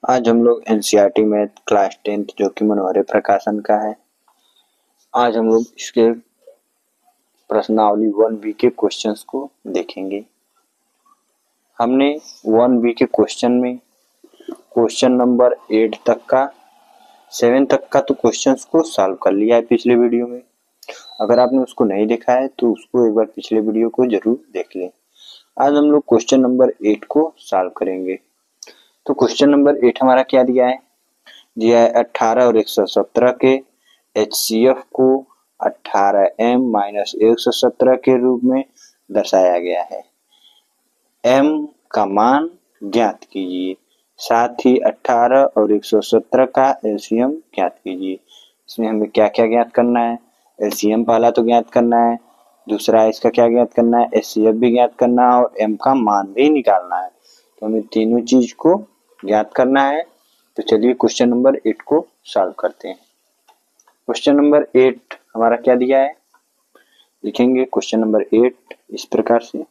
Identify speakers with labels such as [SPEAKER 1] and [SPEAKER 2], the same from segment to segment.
[SPEAKER 1] आज हम लोग एनसीईआरटी मैथ क्लास 10th जो कि मनोहरे प्रकाशन का है। आज हम लोग इसके प्रश्नावली 1B के क्वेश्चंस को देखेंगे। हमने 1B के क्वेश्चन में क्वेश्चन नंबर 8 तक का 7 तक का तो क्वेश्चंस को सॉल्व कर लिया है पिछले वीडियो में। अगर आपने उसको नहीं देखा है तो उसको एक बार पिछले वीडियो को जरूर देख लें। आज हम लोग क्वेश्चन नंबर 8 को सॉल्व करेंगे। तो क्वेश्चन नंबर 8 हमारा क्या दिया है? 18 और 117 के HCF को 18m माइनस 117 के रूप में दर्शाया गया है। m का मान ज्ञात कीजिए, साथ ही 18 और 117 का LCM ज्ञात कीजिए। इसमें हमें क्या क्या ज्ञात करना है? LCM पहला तो ज्ञात करना है, दूसरा इसका क्या ज्ञात करना है? HCF भी ज्ञात करना है और m का मान भी निकालना है। तो हमें तीनों चीज को ज्ञात करना है। तो चलिए क्वेश्चन नंबर 8 को सॉल्व करते हैं। क्वेश्चन नंबर 8 हमारा क्या दिया है? लिखेंगे क्वेश्चन नंबर 8 इस प्रकार से।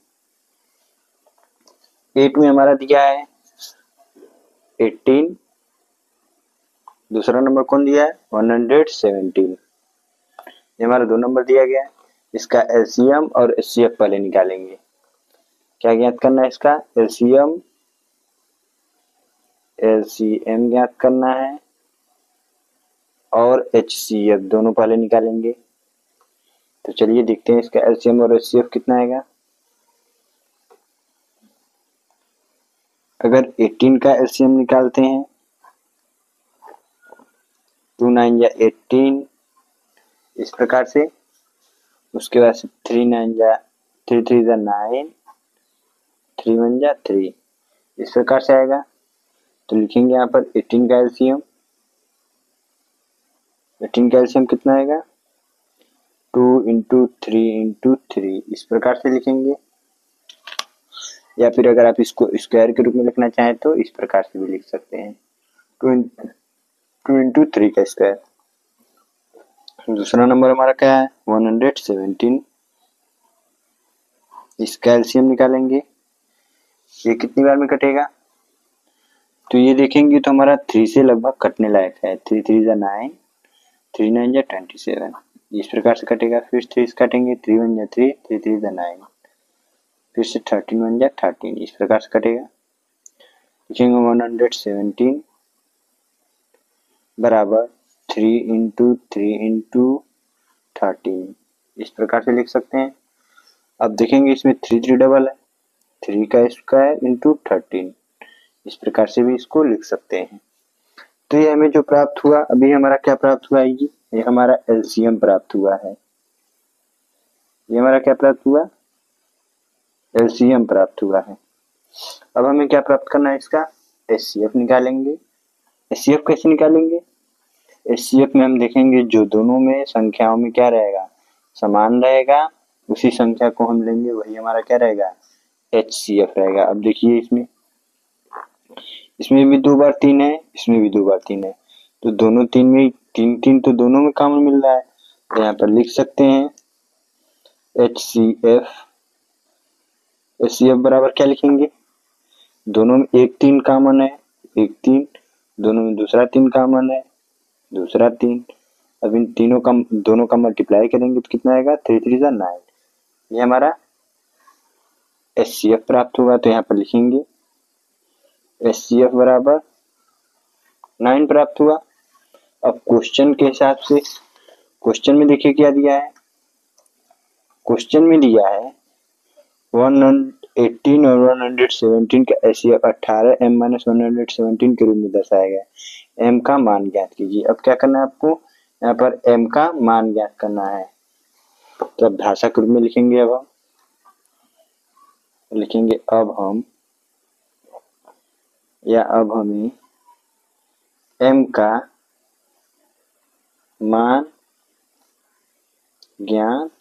[SPEAKER 1] 8 में हमारा दिया है 18, दूसरा नंबर कौन दिया है? 117। ये हमारा 2 नंबर दिया गया है। इसका LCM और HCF पहले निकालेंगे। क्या ज्ञात करना है? इसका LCM ज्ञात करना है और HCF दोनों पहले निकालेंगे। तो चलिए देखते हैं इसका LCM और HCF कितना आएगा। अगर 18 का LCM निकालते हैं 2 9 या 18 इस प्रकार से, उसके बाद से 3 9 जा 3 3 जा 9, 3 1 जा 3 इस प्रकार से आएगा। तो लिखेंगे यहाँ पर 18 का LCM। 18 का LCM कितना आएगा? 2 इंटू 3 इंटू 3 इस प्रकार से लिखेंगे। या फिर अगर आप इसको स्क्वायर के रूप में लिखना चाहें तो इस प्रकार से भी लिख सकते हैं, 2 इंटू 3 का स्क्वायर। दूसरा नंबर हमारा क्या है? 117। इसका LCM निकालेंगे। ये कितनी बार में कटेगा? तो ये देखेंगे तो हमारा 3 से लगभग कटने लायक है। 3 3 जा 9, 3 9 जा 27 इस प्रकार से कटेगा। फिर 3 काटेंगे, 3 1 जा 3, 3 3 जा 9, फिर से 13 1 जा 13 इस प्रकार से कटेगा। लिखेंगे 117 बराबर 3 इंटू 3 इंटू 13 इस प्रकार से लिख सकते हैं। अब देखेंगे इसमें 3 3 डबल है, 3 का स्क्वायर इंटू 13 इस प्रकार से भी इसको लिख सकते हैं। तो ये हमें जो प्राप्त हुआ, अभी हमारा क्या प्राप्त हुआ है? ये हमारा LCM प्राप्त हुआ है। ये हमारा क्या प्राप्त हुआ? LCM प्राप्त हुआ है। अब हमें क्या प्राप्त करना है? इसका HCF निकालेंगे। HCF कैसे निकालेंगे? HCF में हम देखेंगे जो दोनों में संख्याओं में क्या रहेगा? समान रहेगा, उसी संख्या को हम लेंगे, वही हमारा क्या रहेगा? HCF रहेगा। अब देखिए इसमें भी 2 बार 3 है, इसमें भी 2 बार 3 है, तो दोनों 3 में 3 3 तो दोनों में कॉमन मिल रहा है। तो यहाँ पर लिख सकते हैं HCF। HCF बराबर क्या लिखेंगे? दोनों में एक 3 कॉमन है, एक 3, दोनों में दूसरा 3 कॉमन है, दूसरा 3। अब इन तीनों का दोनों का मल्टीप्लाई करेंगे तो कितना आएगा? 3 3 जा 9। ये हमारा HCF प्राप्त होगा। तो यहाँ पर लिखेंगे HCF बराबर 9 प्राप्त हुआ। अब क्वेश्चन के हिसाब से, क्वेश्चन में देखिए क्या दिया है। क्वेश्चन में दिया है 118 और 117 का HCF 18m माइनस 117 के रूप में दर्शाया गया। m का मान ज्ञात कीजिए। अब क्या करना है आपको? यहाँ पर m का मान ज्ञात करना है। तो अब भाषा के रूप में लिखेंगे। अब हमें m का मान ज्ञात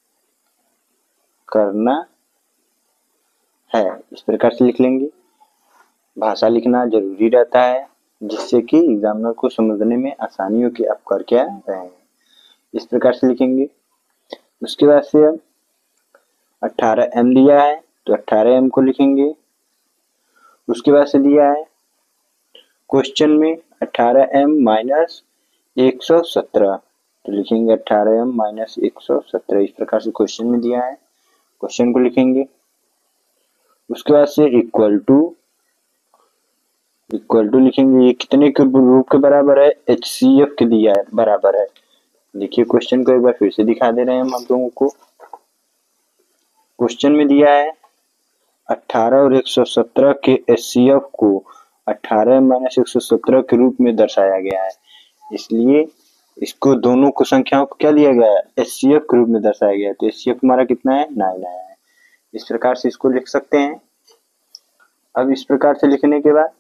[SPEAKER 1] करना है, इस प्रकार से लिख लेंगे। भाषा लिखना जरूरी रहता है जिससे कि एग्जामिनर को समझने में आसानी हो कि आप कर क्या रहे हैं। इस प्रकार से लिखेंगे। उसके बाद से अब 18m दिया है तो 18m को लिखेंगे। उसके बाद से दिया है क्वेश्चन में 18m माइनस 117, तो लिखेंगे 18m माइनस 117, इस प्रकार से क्वेश्चन में दिया है, क्वेश्चन को लिखेंगे। उसके बाद से इक्वल टू लिखेंगे, ये कितने के रूप के बराबर है, HCF के दिया है, बराबर है। देखिए क्वेश्चन को एक बार फिर से दिखा दे रहे हैं हम आप लोगों को। क्वेश्चन में दिया है 18 और 117 के HCF को 18 माइनस 117 के रूप में दर्शाया गया है, इसलिए इसको दोनों को संख्याओं को क्या दिया गया है, HCF के रूप में दर्शाया गया है। तो HCF हमारा कितना है, 9 आया है। इस प्रकार से इसको लिख सकते हैं। अब इस प्रकार से लिखने के बाद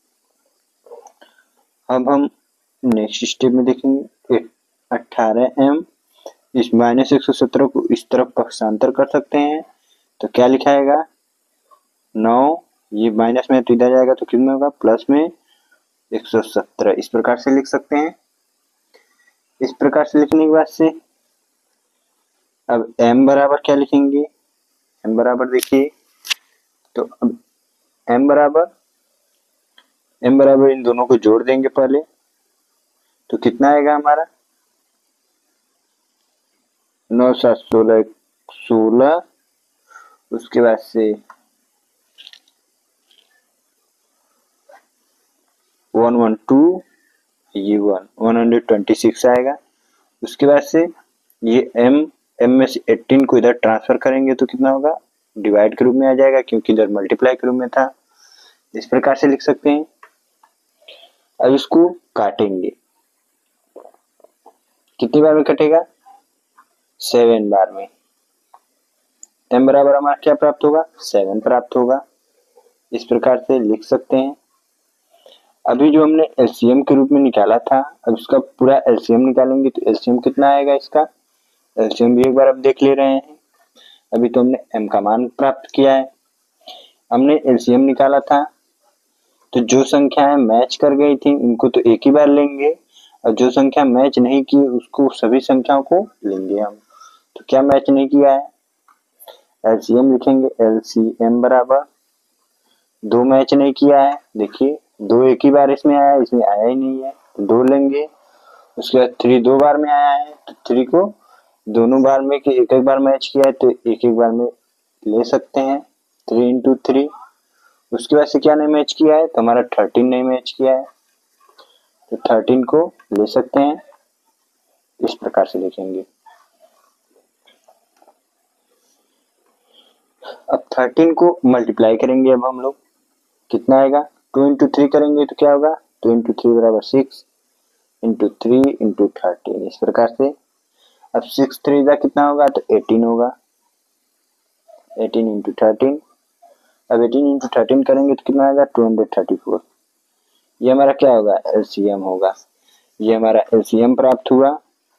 [SPEAKER 1] अब हम नेक्स्ट स्टेप में देखेंगे, 18m इस माइनस 117 को इस तरफ पक्षांतर कर सकते हैं, तो क्या लिखाएगा, 9, ये माइनस में तो इधर जाएगा तो कितना होगा, प्लस में 117, इस प्रकार से लिख सकते हैं। इस प्रकार से लिखने के बाद से अब m बराबर क्या लिखेंगे, m बराबर देखिए, तो अब m बराबर इन दोनों को जोड़ देंगे पहले, तो कितना आएगा हमारा, 9 7 16 16, उसके बाद से 112, ये 126 आएगा। उसके बाद से ये m में से 18 को इधर ट्रांसफर करेंगे तो कितना होगा, डिवाइड के रूप में आ जाएगा, क्योंकि इधर मल्टीप्लाई के रूप में था। इस प्रकार से लिख सकते हैं। अब इसको काटेंगे, कितनी बार में कटेगा, 7 बार में। m बराबर हमारा क्या प्राप्त होगा, 7 प्राप्त होगा। इस प्रकार से लिख सकते हैं। अभी जो हमने LCM के रूप में निकाला था, अब इसका पूरा LCM निकालेंगे तो LCM कितना आएगा, इसका LCM भी एक बार अब देख ले रहे हैं। अभी तो हमने m का मान प्राप्त किया है, हमने LCM निकाला था, तो जो संख्याएं मैच कर गई थी उनको तो एक ही बार लेंगे, और जो संख्या मैच नहीं की उसको सभी संख्याओं को लेंगे हम। तो क्या मैच नहीं किया है, LCM लिखेंगे, LCM बराबर 2 मैच नहीं किया है, देखिए 2 एक ही बार इसमें आया, इसमें आया ही नहीं है, तो 2 लेंगे। उसके बाद 3 2 बार में आया है, तो 3 को दोनों बार में कि एक बार मैच किया है तो एक बार में ले सकते हैं, 3 into 3। उसके बाद से क्या नहीं मैच किया है, तो हमारा 13 नहीं मैच किया है, तो 13 को ले सकते हैं। इस प्रकार से लिखेंगे। अब 13 को मल्टीप्लाई करेंगे, अब हम लोग कितना आएगा, 2 into 3 करेंगे तो क्या होगा, 2 into 3 बराबर 6 into 3 into 13, इस प्रकार से। अब 6 3 का कितना होगा, तो 18 होगा, 18 into 13। अब 18 into 13 करेंगे तो कितना आएगा, 234। ये हमारा क्या होगा, LCM होगा। ये हमारा LCM प्राप्त हुआ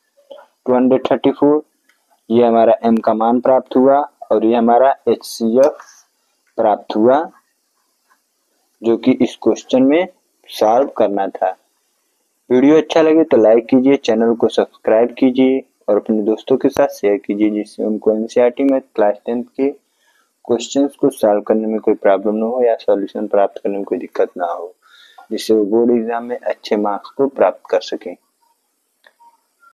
[SPEAKER 1] 234, ये हमारा m का मान प्राप्त हुआ, और ये हमारा HCF प्राप्त हुआ, जो कि इस क्वेश्चन में सॉल्व करना था। वीडियो अच्छा लगे तो लाइक कीजिए, चैनल को सब्सक्राइब कीजिए और अपने दोस्तों के साथ शेयर कीजिए, जिससे उनको NCERT में क्लास 10 के क्वेश्चंस को सॉल्व करने में कोई प्रॉब्लम ना हो या सॉल्यूशन प्राप्त करने में कोई दिक्कत ना हो, जिससे वो बोर्ड एग्जाम में अच्छे मार्क्स को प्राप्त कर सकें।